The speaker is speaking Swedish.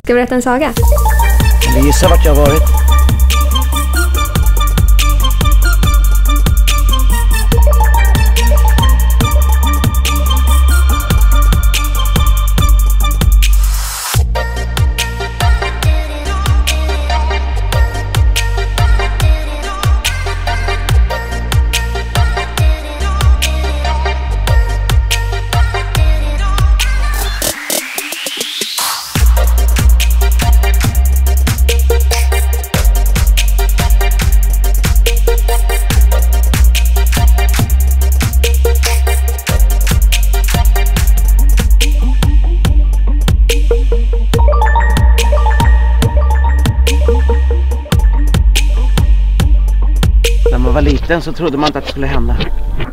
Ska jag berätta en saga? Vill du gissa vart jag har varit? När man var liten så trodde man inte att det skulle hända.